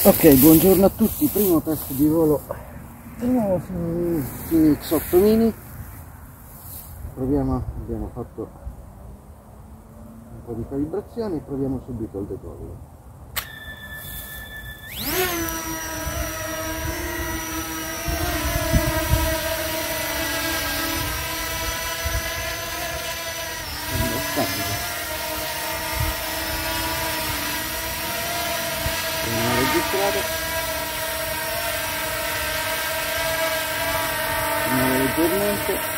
Ok, buongiorno a tutti, primo test di volo di nuovo su X8 Mini. Proviamo, abbiamo fatto un po' di calibrazioni, proviamo subito il decollo. Registrare leggermente.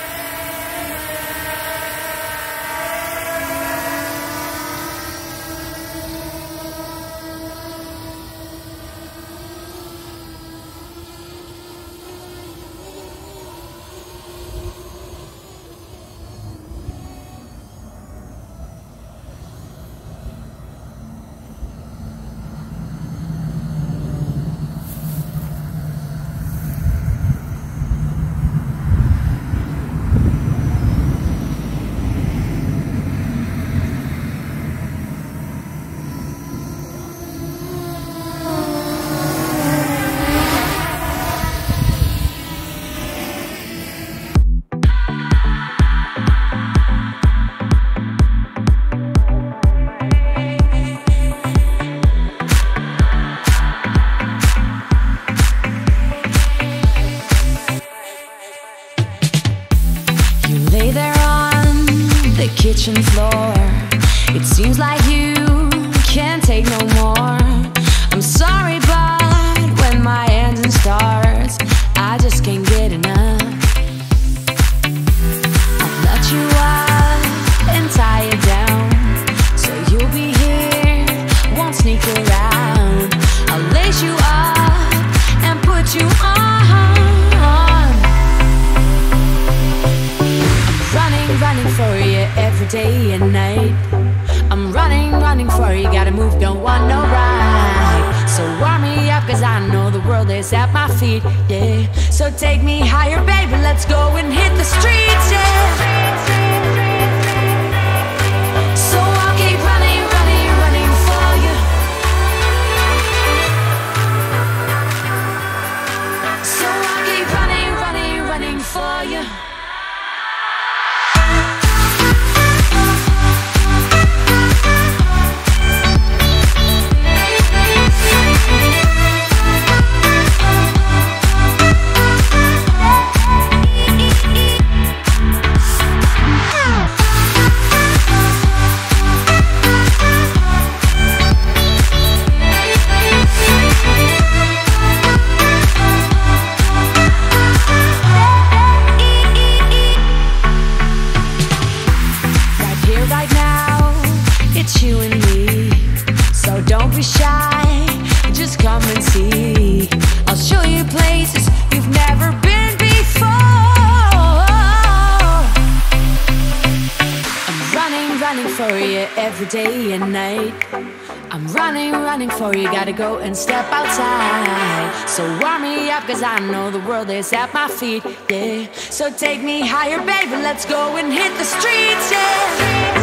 Kitchen floor, it seems like you can't take no more. I'm sorry, but when my engine starts, I just can't get enough. I'll let you up and tie it down, so you'll be here, won't sneak around. I'll lace you up and put you on. Running for you every day and night. I'm running for you, gotta move, don't want no ride. So warm me up, cause I know the world is at my feet, yeah. So take me higher, baby, let's go and hit the streets, yeah. So I'll keep running for you. So I'll keep running for you. You and me, so don't be shy, just come and see. I'll show you places you've never been before. I'm running for you every day and night. I'm running for you, gotta go and step outside. So warm me up, cause I know the world is at my feet, yeah. So take me higher, baby, let's go and hit the streets, yeah.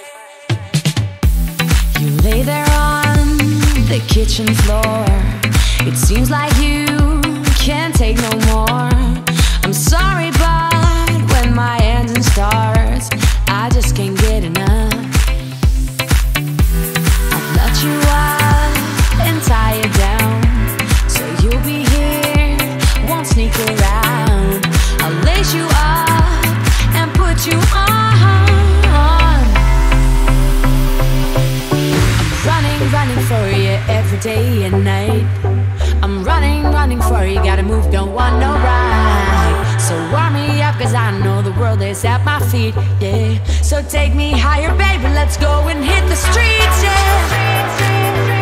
kitchen floor. Seems like you can't take no more. I'm sorry, but when my engine starts, I just can't get enough. I'll nut you up and tie you down, so you'll be here, won't sneak around. I'll lace you up and put you on. I'm running for you every day and night. I'm running for you, gotta move, don't want no ride. So warm me up, cause I know the world is at my feet, yeah. So take me higher, baby, let's go and hit the streets, yeah.